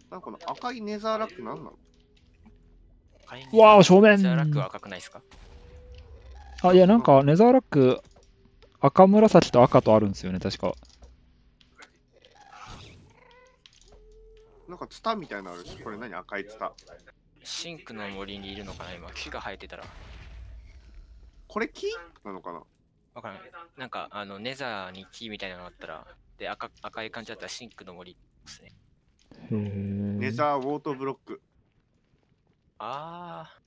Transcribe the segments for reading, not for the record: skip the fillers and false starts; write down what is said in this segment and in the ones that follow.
なんかこの赤いネザーラックなんなの？ わあ、正面。 ネザーラックは赤くないですか？ あ、いや、なんかネザーラック、赤紫と赤とあるんですよね、確か。 なんかツタみたいなのあるし、これ何赤いツタ。 シンクの森にいるのかな今、木が生えてたら。 これ木なのかな？ わからない。なんか、ネザーに木みたいなのあったら、で、赤い感じだったらシンクの森ですね。 へネザーウォートブロック。 あ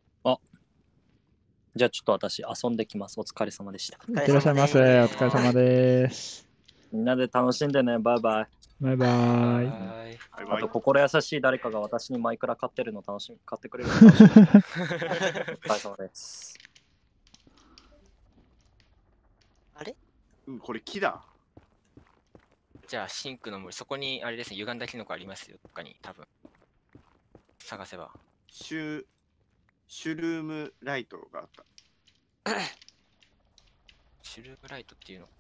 じゃあちょっと私遊んできます。お疲れ様でした。 いってらっしゃいませ。お疲れ様です。 みんなで楽しんでね。バイバイ。 バイバー。 イ。 バイあバイと、心優しい誰かが私にマイクラ買ってるの買ってくれるの楽しみ。お疲れ様です。 あれうん、これ木だ。 じゃあ、シンクの森、そこにあれですね、歪んだキノコありますよ、どっかに、多分。探せば。 シュルームライトがあった。 シュルームライトっていうの。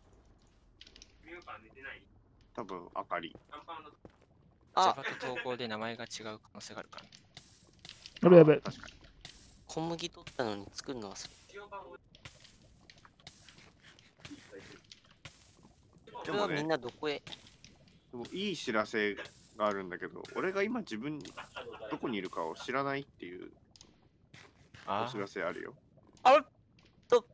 多分明かり。 あ Java と統合で名前が違う可能性があるから、ね。 やべやべ。 確かに。 小麦取ったのに作るのはこれはみんなどこへ？ でもいい知らせがあるんだけど、俺が今自分どこにいるかを知らないっていうお知らせあるよ。 あっと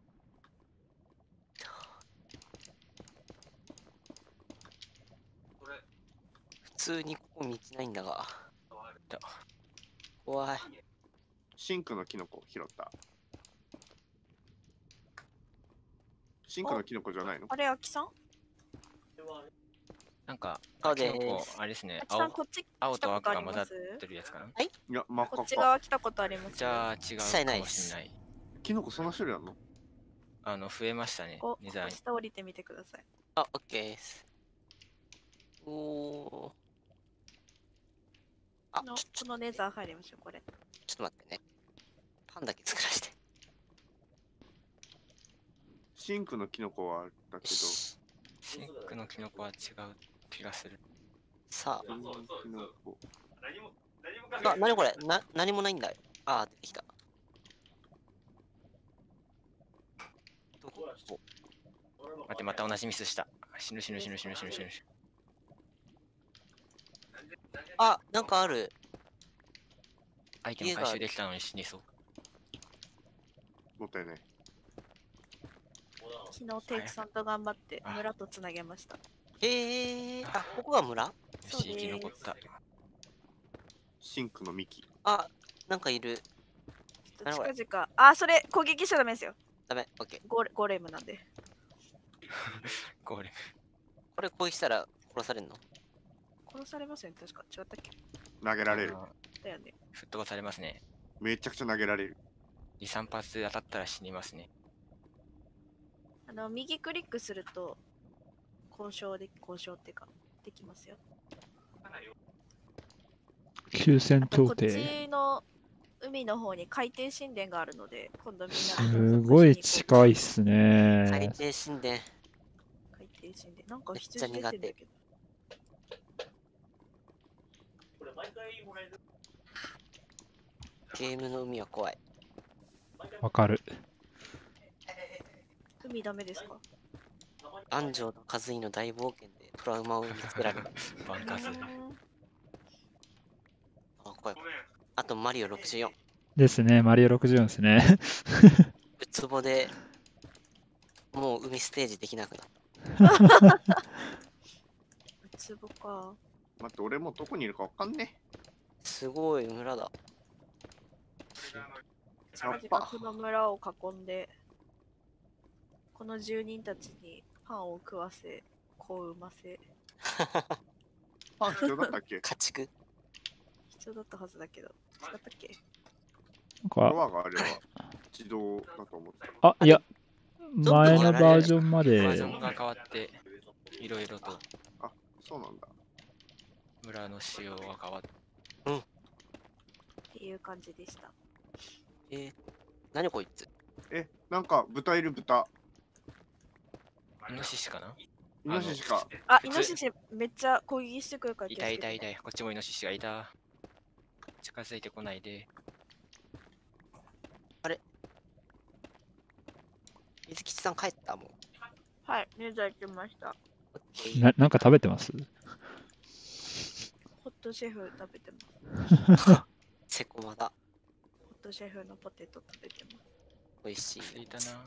普通にここ道ないんだが。怖い。 シンクのキノコ拾った。シンクのキノコじゃないの？ あれ、あきさんなんか、 そうキノコです。 あれですねあ、きさん、こっち青と来たことあ赤が混ざっります？ てるやつかな。 いや、真っ赤こっちっか。 側来たことあります？ じゃあ、違う一切ないかもですしれない。 キノコそんな種類あるの？ 増えましたね、 こネザーに。 下降りてみてください。 あ、オッケーです。おー。あ、 このネザー入りましょう、これ。 ちょっと待ってね。パンだけ作らせて。 シンクのキノコはだけど、 シシンクのキノコは違う気がする。 さシンクキノコ。 あ、なにこれ何もないんだよ。あー、出てきた。どこ待って、また同じミスした。死ぬ。 あ、なんかある。 アイテム回収できたのに死にそう。 もったいない。 昨日テイクさんと頑張って村とつなげました。 あ、ここが村？ よし、生き残った。 シンクの幹。 あ、なんかいる。何これ近々。あ、それ攻撃しちゃダメですよ。 ダメ、オッケー。 ゴレムなんで。 ゴーレム。 これ攻撃したら殺されるの？ 殺されますよね、確か。違ったっけ？ 投げられる。 だよね。 吹っ飛ばされますね。 めちゃくちゃ投げられる。 2、3発で当たったら死にますね。 右クリックすると交渉っていうかできますよ。 休戦協こっ定。 ちの海の方に海底神殿があるので、今度みんなすごい近いっす海ね。 底神殿。 海底神殿。なんか羊出てんだけど。 ゲームの海は怖い。 わかる。 海ダメですか？ 安城と和井の大冒険でトラウマを見つけられる。 バンカス。 あ、怖い。あとマリオ64。 ですね、マリオ64ですね。 ウツボでもう海ステージできなくなった。 ウツボか。 待って、俺もうどこにいるかわかんねすごい村だ。 近々この村を囲んで、この住人たちにパンを食わせ、子を産ませ。 パン必要だったっけ？ 家畜？ 必要だったはずだけど。違ったっけ？ ドなんかアがあれば自動だと思ってあ、いや、 ゾンビ前のにやられるバージョンまでバージョンが変わって、いろいろとあ、そうなんだ。 村の仕様が変わって。 っていう感じでした。 何こいつ？ なんか豚いる豚。 イノシシかな？ イノシシか。 あ、イノシシめっちゃ攻撃してくるから気をつけて。 痛い痛い痛い。こっちもイノシシがいた。近づいてこないで。 水吉さん帰ったもん。 はい、ネザー行きました。 オッケーなんか食べてます？ ホットシェフ食べてます。 セコマだ。 ホットシェフのポテト食べてます。 美味しい。 着いたな。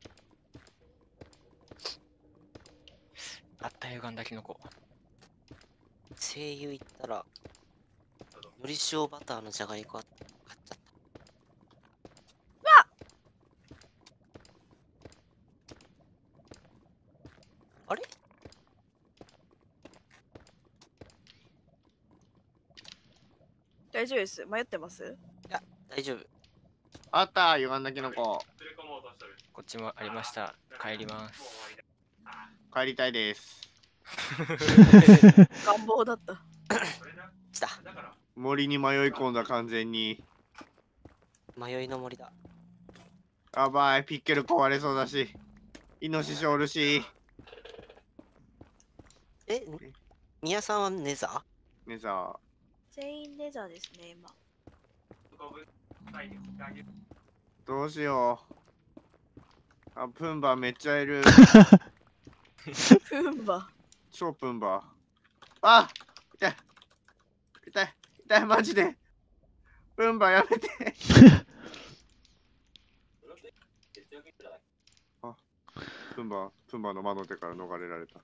あったよ、ガンダキノコ。 声優行ったら、のり塩バターのじゃがりこ買っちゃった。あれ大丈夫です。迷ってます？ 大丈夫。 あったー、歪んだキノコ。 こっちもありました。帰ります。 帰りたいです。 願望だった。 来た。 森に迷い込んだ完全に。 迷いの森だ。 やばい、ピッケル壊れそうだし。イノシシおるし。 え、宮さんはネザねさ、 全員ネザーですね、今。 どうしよう。あ、プンバめっちゃいる。 プンバ。 超プンバ。あ、痛い。痛い。痛い、マジで。プンバやめて。あ、プンバの魔の手から逃れられた。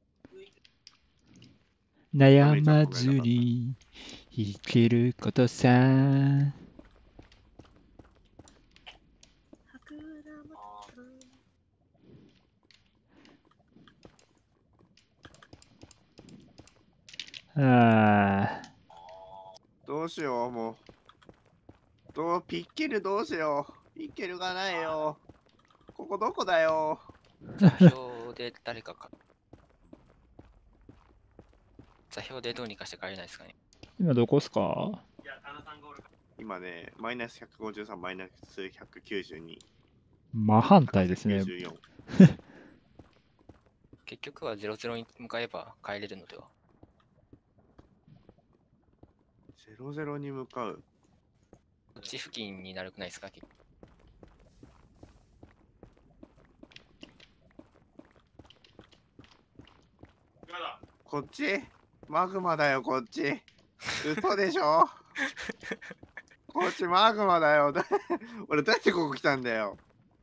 悩まずに生きることさ。あどうしよう、もう。ピッケルどうしよう。ピッケルがないよ。ここどこだよ。 座標で誰かか。座標でどうにかして帰れないですかね。 今どこっすか？ 今ね、マイナス153、マイナス192。 真反対ですね。 94。 結局は00に向かえば帰れるのでは。 00に向かう。 こっち付近になるくないですか？ こっちマグマだよ、こっち。嘘でしょ。こっちマグマだよ。俺どうやってここ来たんだよ。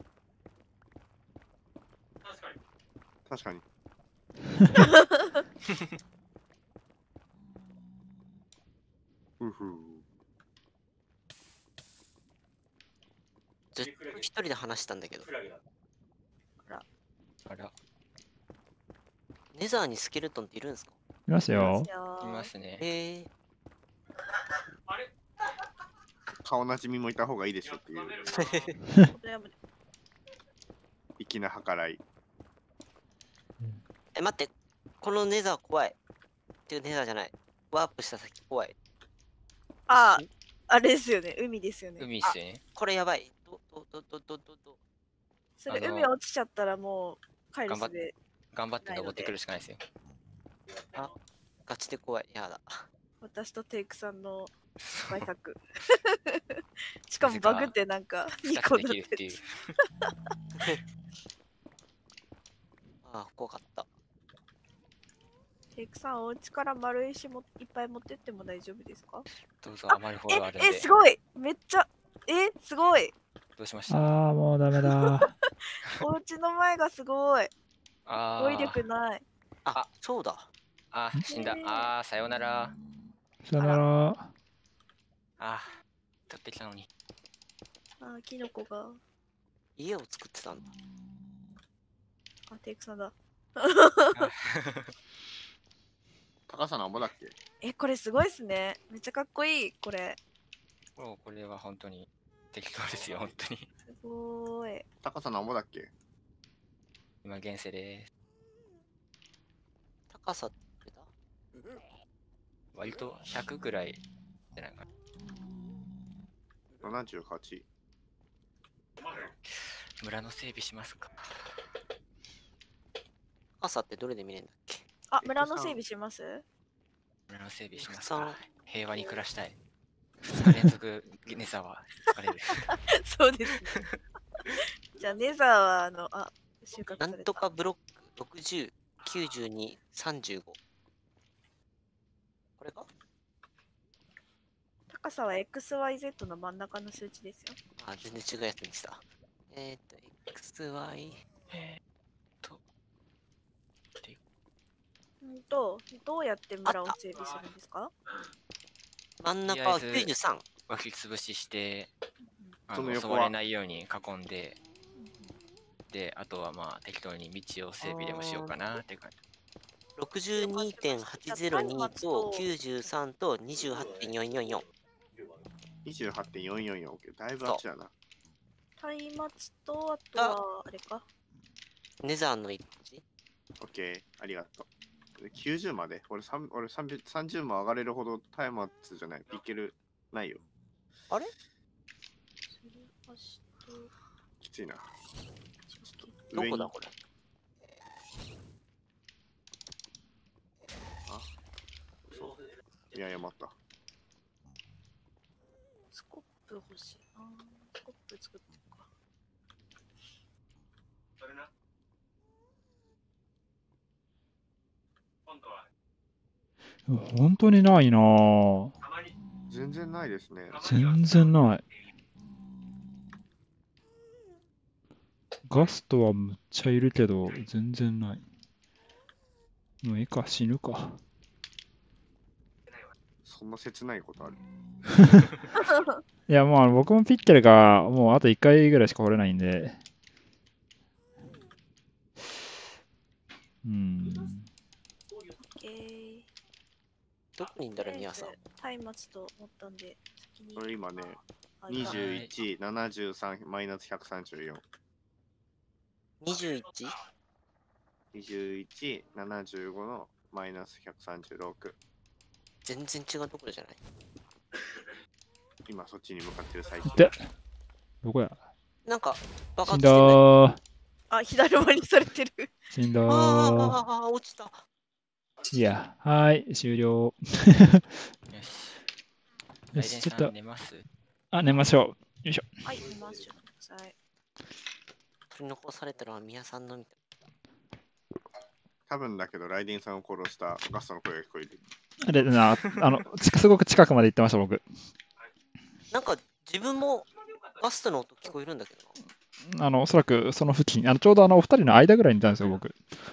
確かに。ふふ。 ずっと一人で話したんだけど。 あら、 ネザーにスケルトンっているんですか？ いますよ。 いますね。 顔なじみもいた方がいいでしょっていう粋な計らい。 え、待って。このネザー怖い。っていうネザーじゃない。ワープした先怖い。 あ、あれですよね。海ですよね。 海っすよね。 これやばい。 それ海落ちちゃったらもう帰るすべ。 頑張って登ってくるしかないですよ。 あ、ガチで怖い。やだ。 私とテイクさんの対策。しかもバグってなんか2個できるっていう。 あ、怖かった。 テイクさん、お家から丸石もいっぱい持ってっても大丈夫ですか？ どうぞ、余る方があるんで。 すごいめっちゃ、すごいどうしました？ ああ、もうダメだ。 お家の前がすごいあ語彙力ない。 あ、そうだ。 あ、死んだ。あー、さよなら。 さよなら。 あー、取ってきたのに。 あ、キノコが。 家を作ってたんだ。 あ、テイクさんだ。 高さなんぼだっけ？ これすごいっすね。めっちゃかっこいい、これ。 もうこれは本当に適当ですよ、本当に。 すごーい。 高さなんぼだっけ？ 今、現世です。 高さってだ割と100ぐらいじゃないかな。 78。 村の整備しますか。 高さってどれで見れるんだっけ？ あ、村の整備します？ 村の整備しますそうか。平和に暮らしたい。2日連続ネザーは疲れる。 そうですね。じゃあ、ネザーは、収穫された。 なんとかブロック60、92、35。これか？ 高さは XYZ の真ん中の数値ですよ。 あ、全然違うやつにした。XY。 どうやって村を整備するんですか？ 真ん中はとりあえず 93。 湧き潰しして、 その襲横はわれないように囲んで、で、あとはまあ適当に道を整備でもしようかなって感じ。 62.802 と93と 28.444。 28.444。だいぶあっちだな。 松明と、あとは、あれか。 ネザーの一致。 オッケー、ありがとう。90まで俺30も上がれるほど松明じゃない。ピケルないよ。 あれきついな。 どこだこれ？ あ、そう。いや、待った。 スコップ欲しいな。スコップ作ってるか。 それな。今度は本当にないなぁ。 全然ないですね。 全然ない。ガストはむっちゃいるけど、全然ない。もういいか、死ぬか。 そんな切ないことある？ いや、もう僕もピッケルがもうあと1回ぐらいしか掘れないんで。 どこにいんだろう、ミヤさん。 松明と思ったんで、先に。 これ今ね、 あ 21、73、マイナス134。 21? 21、75のマイナス136。 全然違うところじゃない。 今そっちに向かってる最中。 で、どこや？ なんか、爆死ん発してない。 だー。 あ、左回りされてる。 死んだー。 あ、落ちた。 いや、はい、終了。 よし。 よし、ちょっと、 寝ます？ 寝ましょう。よいしょ。 はい、見ますよ。はい。 取り残されたのはミヤさんのみたい。 多分だけど、ライデンさんを殺したガストの声が聞こえる。 あれな、すごく近くまで行ってました、僕。 なんか、自分もガストの音聞こえるんだけどおそらくその付近、ちょうどお二人の間ぐらいにいたんですよ、僕。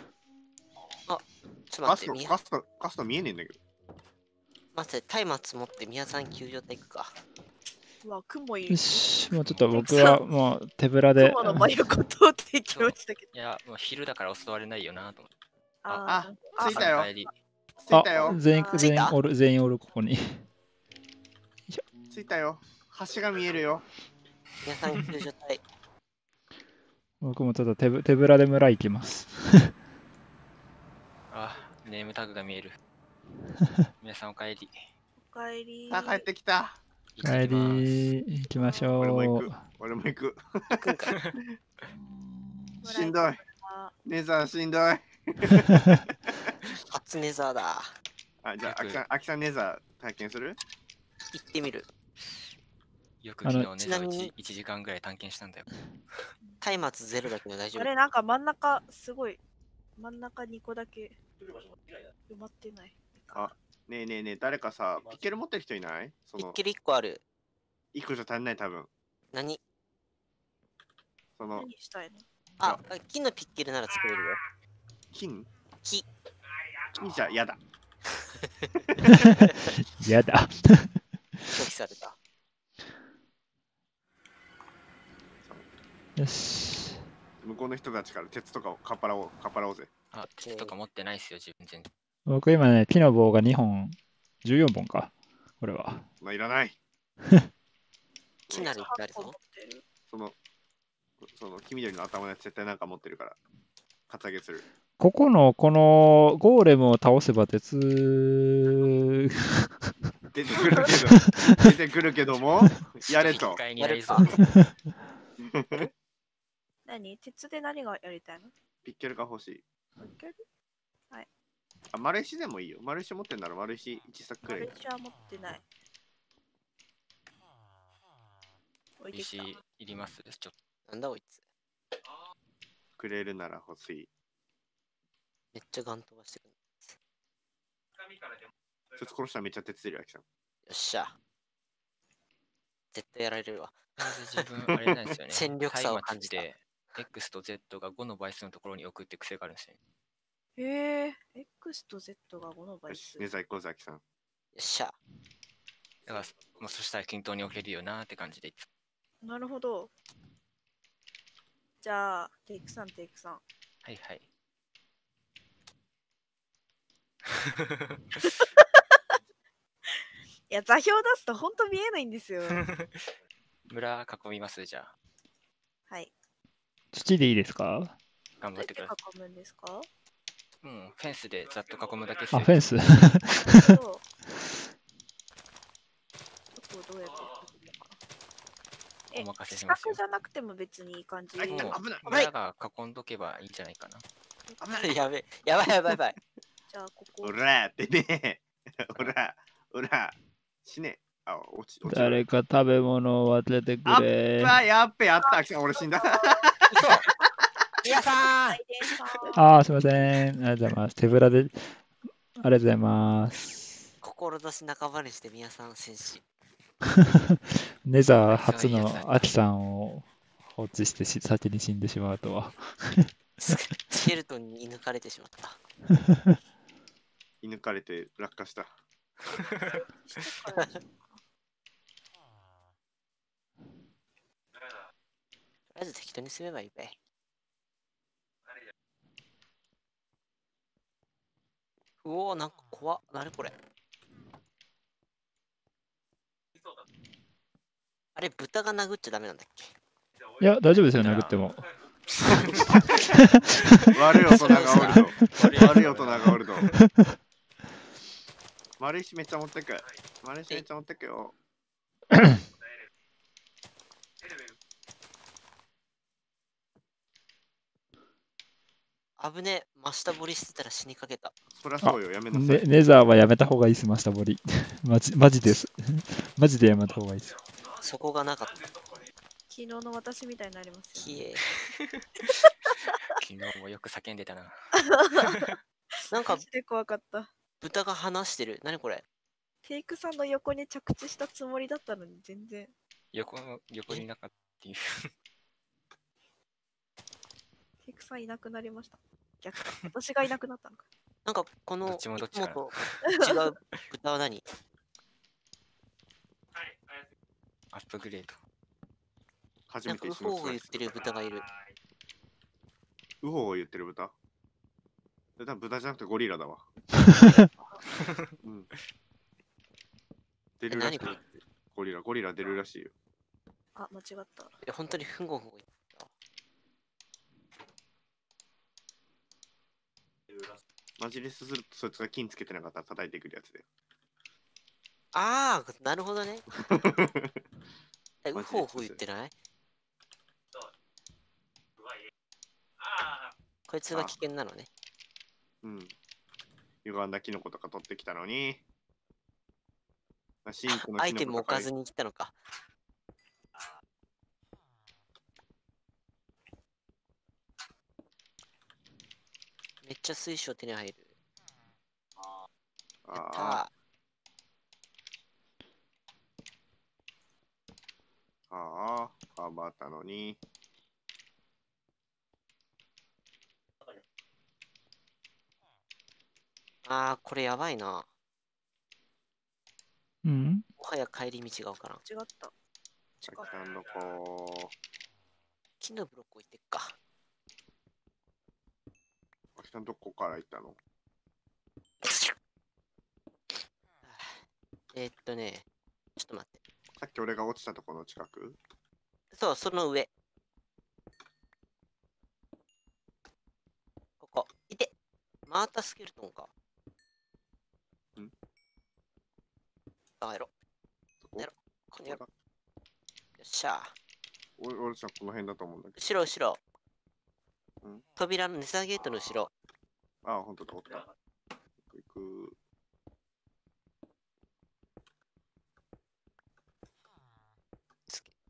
ちょっと待って、 ガスト見えねえんだけど。 待って、松明持って宮さん救助隊行くか。 うわ、雲いる。 よし、もうちょっと僕はもう手ぶらで。 雲の真横通っていきましたけど。 いや、もう昼だから襲われないよなと思って。 着いたよ。 着いたよ。 全員おる、ここに。 着いたよ。橋が見えるよ。 宮さん救助隊。 僕もちょっと手ぶらで村行きます。 ネームタグが見える。皆さんお帰り。 お帰り。 帰ってきた。 帰り、行きましょう。 俺も行く。 行くんか。 しんどい。ネザーしんどい。 初ネザーだ。 じゃあ、秋さんネザー体験する？ 行ってみる。 よく昨日ネザー1時間ぐらい探検したんだよ。 松明ゼロだけど大丈夫。 あれ、なんか真ん中、すごい。真ん中2個だけ埋まってない。 ねえ、誰かさ、ピッケル持ってる人いない？ ピッケル1個ある。 1個じゃ足りない、多分。 何したいの？ 金のピッケルなら作れるよ。 金じゃやだ。 やだ。 拒否された。 よし。 向こうの人たちから鉄とかをかっぱらおうぜ。 鉄とか持ってないっすよ、自分全然。 僕今ね、木の棒が2本、14本か。これは。 いらない。 木なりってあるぞ。 その黄緑の頭のやつ絶対なんか持ってるから、カツアゲする。 このゴーレムを倒せば鉄出てくるけども、やれと。 やるか。 何？鉄で何がやりたいの？ ピッケルが欲しい。 いける？ あ、丸石でもいいよ。丸石持ってんなら丸石1作くらい。 丸石は持ってない。置いてき石た。 いりますちょっなんだこいつ。 くれるなら欲しい。 めっちゃガン飛ばしてくる。 そいつ殺したらめっちゃ手ついるよ、アキさん。 よっしゃ。絶対やられるわ。 と。まず自分、あれなんですよね。 戦力差を感じた松明って X と Z が5の倍数のところに置くって癖があるんですよね。 へえ、X と Z が5の倍よし、 数。 ネザ行こうぜ、アキさん。 よっしゃ。 だから、もうそしたら均等に置けるよなって感じでいつも。 なるほど。じゃあ、テイクさん、テイクさん。 はいはい。 いや、座標出すと本当見えないんですよ。 村囲みますじゃあ。 はい。 土でいいですか？ 頑張ってくださ囲むんですか？ い。もうフェンスでざっと囲むだけですあ、 よ。 フェンス。 なるほど。どこをどうやって囲むのかな。 お任せし四ますよ角じゃなくても別にいい感じ。 はいもう危ない村が囲んどけばいいんじゃないかな。 やべえ。やばいやばいやばい。 じゃあ、ここお。らーってね。おら、おら、死ね。あ、落ちる。 誰か食べ物を分けてくれ。 やっべ、やった、アキさん、俺死んだ。 嘘。皆さん。 はいでさああ、すいません。ありがとうございます。手ぶらで、ありがとうございます。 志半ばにして皆さん戦士。 ネザー初のアキさんを放置して先に死んでしまうとは。 スケルトンに射抜かれてしまった。 射抜かれて落下した。 してからにしようかとりあえず適当にすればいいべ。うおー、なんか怖っ。なにこれ。あれ、豚が殴っちゃダメなんだっけ？ いや、大丈夫ですよ、殴っても。 悪い大人がおると。悪い大人がおると。丸石めっちゃ持ってく。丸石めっちゃ持ってくよ。 危ねえ。真下掘りしてたら死にかけた。 そりゃそうよ、やめなさい。 ネザーはやめた方がいいです、マスターボリ。マジです。マジでやめた方がいいです。 そこがなかった。 昨日の私みたいになりますよ。 ひえ。 昨日もよく叫んでたな。 なんかマジで怖かった。 豚が話してる。なにこれ？ テイクさんの横に着地したつもりだったのに全然。 横になかったっていう。 テイクさんいなくなりました。逆か。私がいなくなったのか。 なんかこのどっちもどっちかいつもと違う豚は何？ アップグレード。 初なんかウめて一緒にホウホ言ってる豚がいる。 ウホウホ言ってる豚。多分豚じゃなくてゴリラだわ。うん。出るらしい何これ。 ゴリラ出るらしいよ。 あ、間違った。 本当にフンゴフンゴ言ってた。 マジレスするとそいつが金つけてなかったら叩いてくるやつで。 ああ、なるほどね。ウマジでホウホ言ってない？こいつが危険なのね。 うん。歪んだキノコとか取ってきたのに。シンクのアイテキノコとかム置かずに来たのか。めっちゃ水晶手に入る。やったああ、頑張ったのに。 ああ、これやばいな。 うん。 もはや帰り道がわからん。 違った。 さっきのどこ。 木のブロック置いてっか。 さっきのどこから行ったの？ ちょっと待って。 さっき俺が落ちたところの近く？ そう、その上。ここ。いて。またスケルトンか。 ん？ あ、やろ。 そこやろここにやろ。よっしゃ。 俺じゃこの辺だと思うんだけ後ろ後ろ。 うん扉のネザーゲートの後ろ。 ああ、ほんとだ、おった。行く。 つけて。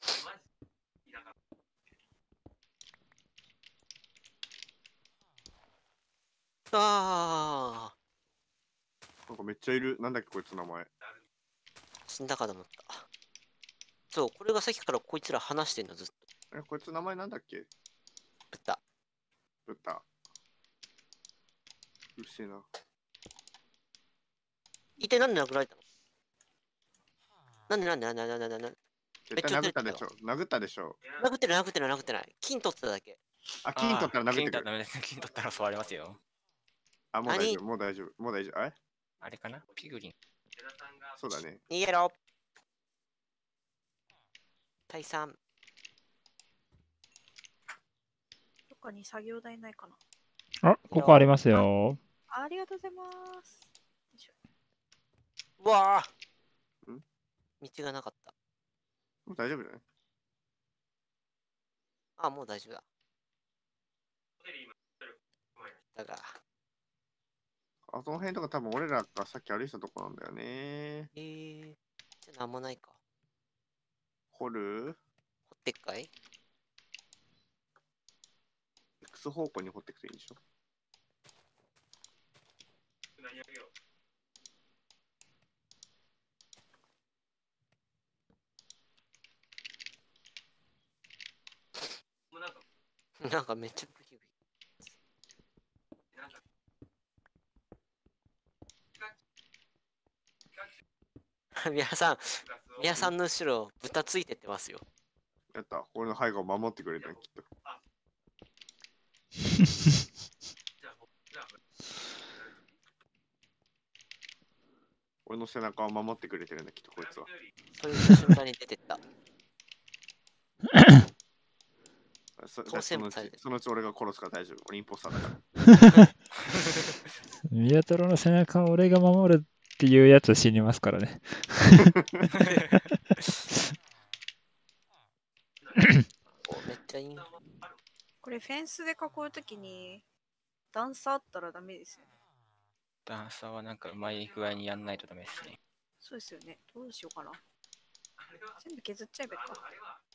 ああ、 なんかめっちゃいる。なんだっけ、こいつの名前。 死んだかと思った。そう、これがさっきからこいつら話してんの、ずっと。 こいつ名前なんだっけ。 豚。 豚。うるせえな。 一体なんで殴られたの？なんで絶対殴ったでしょ。殴ったでしょ。 殴ってない。金取ってただけ。 あ、金取ったら殴ってくる。 金取ったらダメですね。金取ったら襲われますよ。 あ、もう大丈夫。もう大丈夫。もう大丈夫。 あれかなピグリン。 そうだね。 逃げろ。退散。 どっかに作業台ないかな。 あ、ここありますよ。 ありがとうございます。よいしょ。 うわあ。 ん道がなかった。 もう大丈夫だね。 あ、もう大丈夫だ。だが。 あ、その辺とか多分俺らがさっき歩いてたとこなんだよね。 じゃあなんもないか。 掘る掘ってっかい？ X 方向に掘っていくといいんでしょ。 なんかめっちゃブヒブヒ。皆さんの後ろ、豚ついてってますよ。 やった。俺の背後を守ってくれたね、きっと。俺の背中を守ってくれてるんだ、きっとこいつは。 それ言った瞬間に出てった。 そ当選のうされてるちそのうち俺が殺すから大丈夫。俺インポスターだから。 宮太郎の背中を俺が守るっていうやつ死にますからね。 お、めっちゃいい。 これフェンスで囲うときに段差あったらダメですよね。 ダンサーはなんかうまい具合にやんないとダメですね。 そうですよね。どうしようかな。全部削っちゃえばいいか。